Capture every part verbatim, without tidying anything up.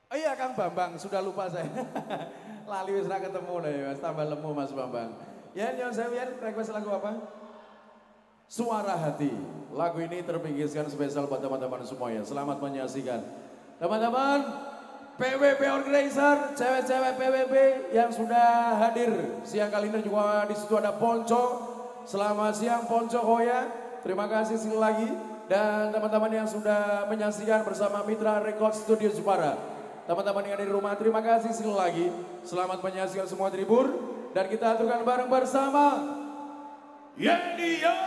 Oh iya Kang Bambang, sudah lupa saya. Lali wis ra ketemu nih Mas, tambah lemu Mas Bambang. Ya, nyon sewian, request lagu apa? Suara Hati. Lagu ini terpinggirkan spesial buat teman-teman semuanya. Selamat menyaksikan. Teman-teman, P W B Organizer, cewek-cewek P W B yang sudah hadir siang kali ini juga di situ ada Ponco. Selamat siang Ponco Hoya. Terima kasih sekali lagi. Dan teman-teman yang sudah menyaksikan bersama Mitra Record Studio Jepara. Teman-teman yang ada di rumah, terima kasih sekali lagi. Selamat menyaksikan semua tribur. Dan kita aturkan bareng bersama Yendio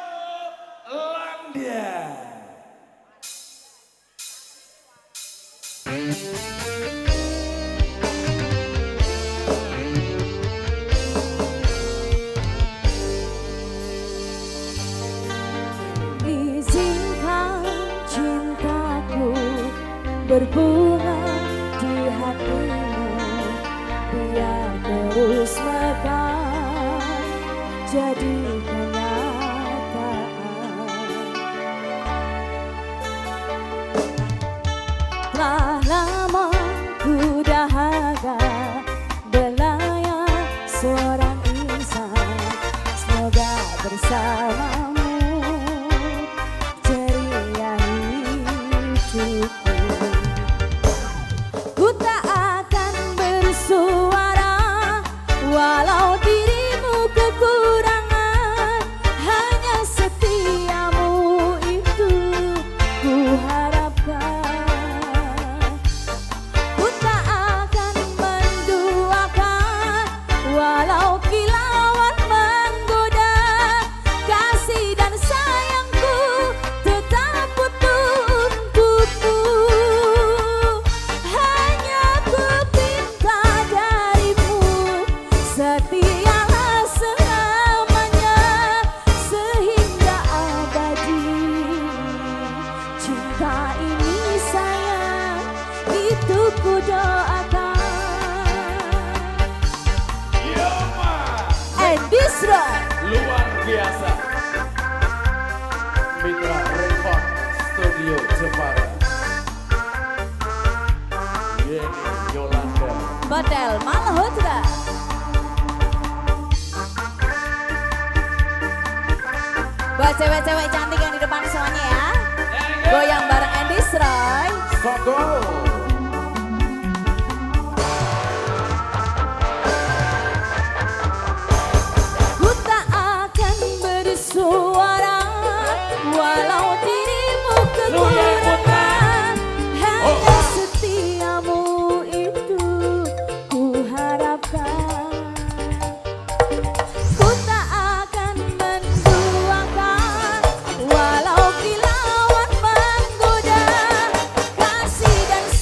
Landia. Izinkan cintaku berbunga di hatimu, biar terus mekar jadi kenyataan. Telah lama ku dahaga belayar seorang insan, semoga bersamamu ceria hidupku. Ku tak akan bersuara walau dirimu kekurangan, hanya setiamu itu ku harapkan. Ku tak akan menduakan walau kilauan menggoda, kasih dan sayangku tetap utuh untukmu. Hanya ku pinta darimu, setialah selamanya sehingga abadi. Cinta ini sayang, itu ku doakan. Yoma, Endisra luar biasa. Mitra Record Studio Jepara. Yeni Yolanda. Hotel Malhotra. Buat cewek-cewek cantik yang di depan semuanya ya, goyang bareng Endis Roy. Sogo. Ku tak akan bersuara walau dirimu kekurangan, hanya setiamu itu ku harapkan. Ku tak akan menduakan walau kilauan menggoda, kasih dan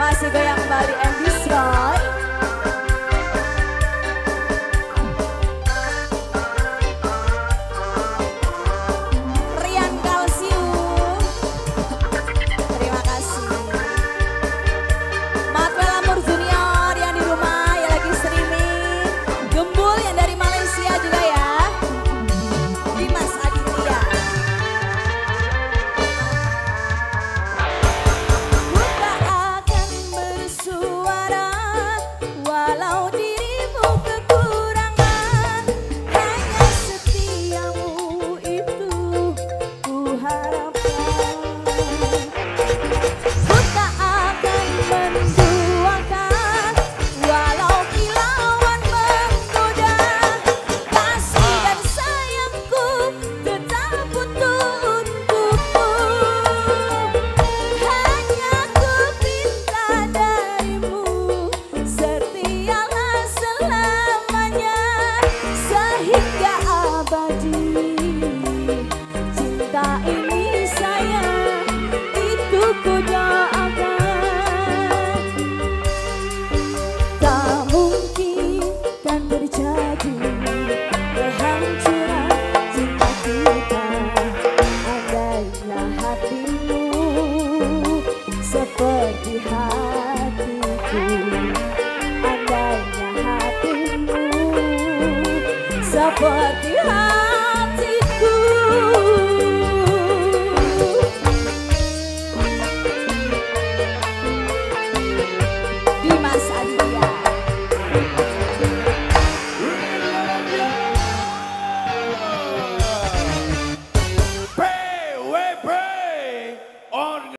kasih goyang Bali and Destroy. Rian Kalsium. Terima kasih. Matwell Amur Junior yang di rumah yang lagi streaming. Gembul yang dari Malaysia juga ya. Dimas Aditya. Ku tak akan bersuara walau dirimu kekurangan. Hanya setiamu itu ku harapkan. Ku tak akan menduakan walau kilauan menggoda. Kasih dan sayangku tetap utuh untukmu. Hanya ku minta darimu setialah selamanya sehingga abadi. Cinta ini sayang itu ku doakan. Tak mungkin kan terjadi kehancuran cinta kita. Andainya hatimu seperti hatiku. Andainya hatimu seperti